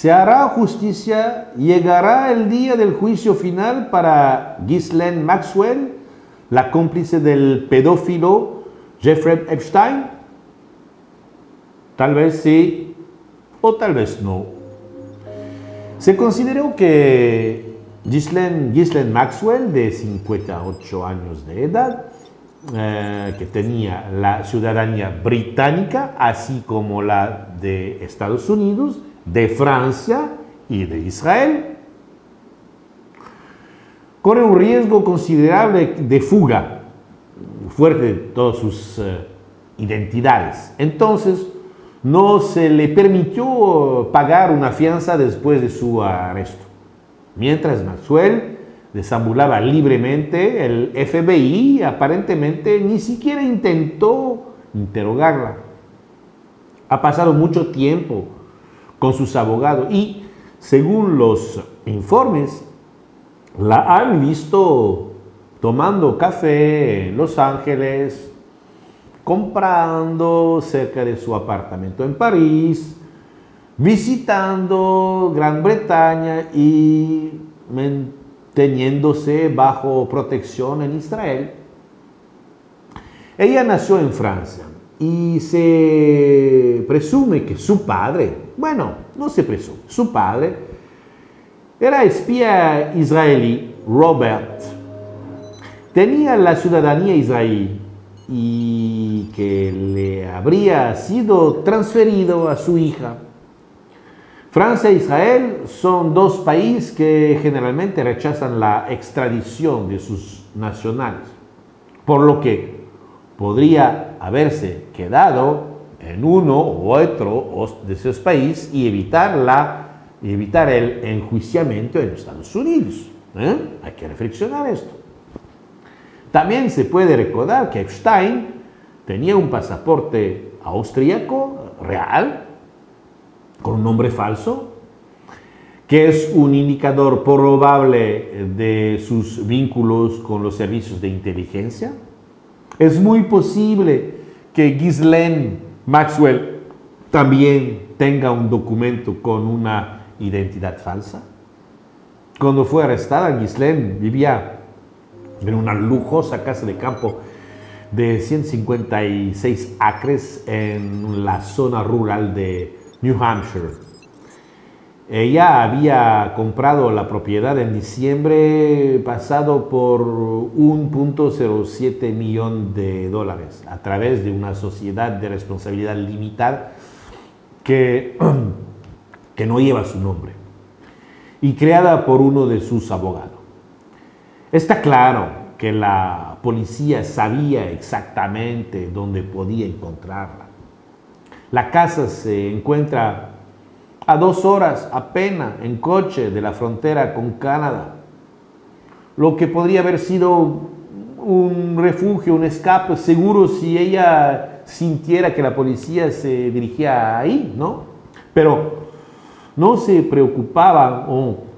se hará justicia, llegará el día del juicio final para Ghislaine Maxwell, la cómplice del pedófilo Jeffrey Epstein. Tal vez sí o tal vez no. Se consideró que Ghislaine Maxwell, de 58 años de edad, que tenía la ciudadanía británica, así como la de Estados Unidos, de Francia y de Israel, corre un riesgo considerable de fuga, fuerte de todas sus identidades. Entonces, no se le permitió pagar una fianza después de su arresto. Mientras Maxwell deambulaba libremente, el FBI aparentemente ni siquiera intentó interrogarla. Ha pasado mucho tiempo con sus abogados y, según los informes, la han visto tomando café en Los Ángeles, comprando cerca de su apartamento en París, visitando Gran Bretaña y manteniéndose bajo protección en Israel. Ella nació en Francia y se presume que su padre, bueno, no se presume, su padre era espía israelí, Robert. Tenía la ciudadanía israelí y que le habría sido transferido a su hija. Francia e Israel son dos países que generalmente rechazan la extradición de sus nacionales, por lo que podría haberse quedado en uno u otro de esos países y evitar el enjuiciamiento en Estados Unidos. Hay que reflexionar esto. También se puede recordar que Epstein tenía un pasaporte austríaco real, con un nombre falso, que es un indicador probable de sus vínculos con los servicios de inteligencia. Es muy posible que Ghislaine Maxwell también tenga un documento con una identidad falsa. Cuando fue arrestada, Ghislaine vivía en una lujosa casa de campo de 156 acres en la zona rural de New Hampshire. Ella había comprado la propiedad en diciembre pasado por $1.07 millón a través de una sociedad de responsabilidad limitada que no lleva su nombre y creada por uno de sus abogados. Está claro que la policía sabía exactamente dónde podía encontrarla. La casa se encuentra a 2 horas apenas en coche de la frontera con Canadá, lo que podría haber sido un refugio, un escape seguro si ella sintiera que la policía se dirigía ahí, ¿no? Pero no se preocupaba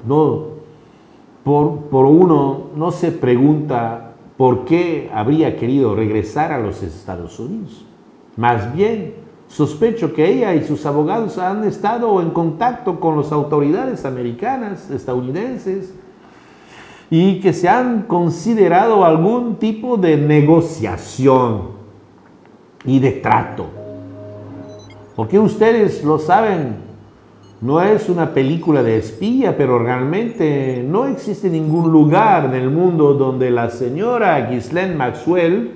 no se pregunta por qué habría querido regresar a los Estados Unidos. Más bien, sospecho que ella y sus abogados han estado en contacto con las autoridades americanas, estadounidenses, y que se han considerado algún tipo de negociación y de trato. Porque ustedes lo saben, no es una película de espía, pero realmente no existe ningún lugar en el mundo donde la señora Ghislaine Maxwell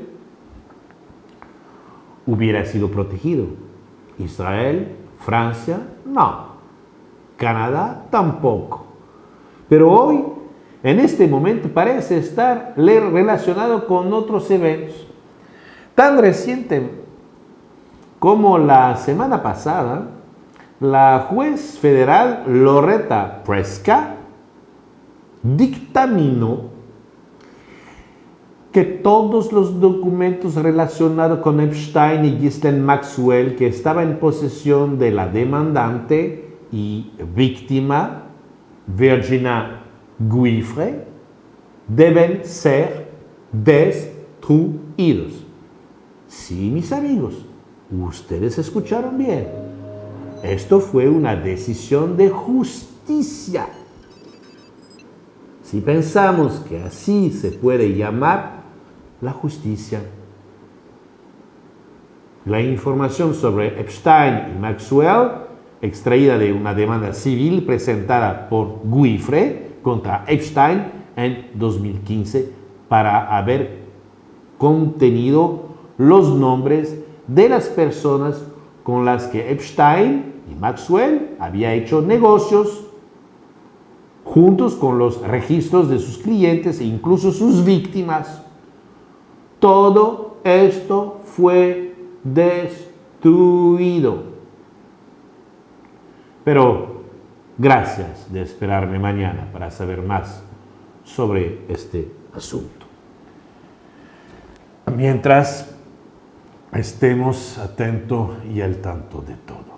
hubiera sido protegido. Israel, Francia, no. Canadá, tampoco. Pero hoy, en este momento, parece estar relacionado con otros eventos. Tan reciente como la semana pasada, la juez federal Loretta Preska dictaminó que todos los documentos relacionados con Epstein y Ghislaine Maxwell que estaban en posesión de la demandante y víctima Virginia Giuffre deben ser destruidos. Sí, mis amigos, ustedes escucharon bien. Esto fue una decisión de justicia. Si pensamos que así se puede llamar la justicia. La información sobre Epstein y Maxwell, extraída de una demanda civil presentada por Guifre contra Epstein en 2015 para haber contenido los nombres de las personas con las que Epstein y Maxwell había hecho negocios, juntos con los registros de sus clientes e incluso sus víctimas. Todo esto fue destruido. Pero gracias de esperarme mañana para saber más sobre este asunto. Mientras estemos atentos y al tanto de todo.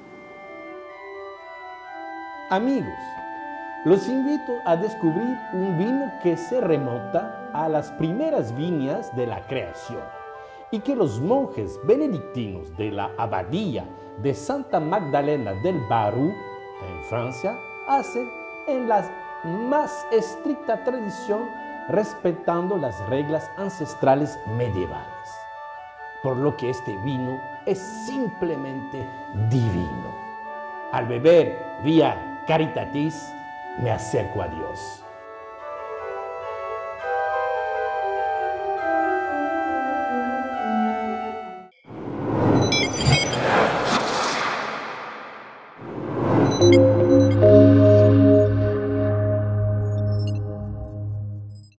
Amigos, los invito a descubrir un vino que se remonta a las primeras viñas de la creación y que los monjes benedictinos de la abadía de Santa Magdalena del Barou, en Francia, hacen en la más estricta tradición, respetando las reglas ancestrales medievales. Por lo que este vino es simplemente divino. Al beber vía Caritatis, me acerco a Dios.